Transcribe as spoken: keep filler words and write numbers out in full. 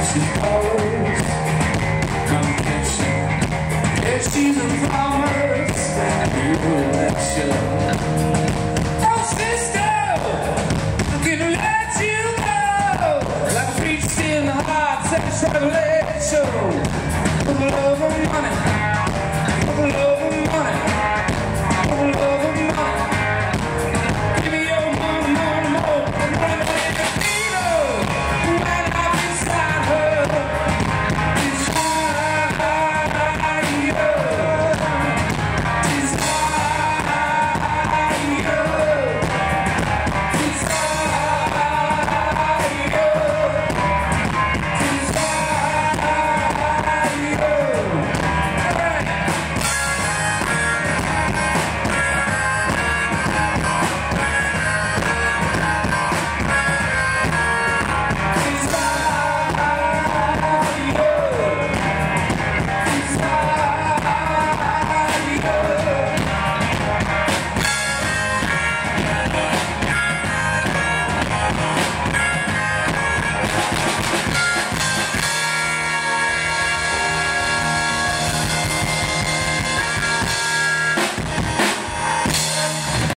she follows conviction. Yeah, she's a promise and we will let you. Oh, sister, I'm gonna let you go. Like a preacher in the heart, sex revelation. With love and money.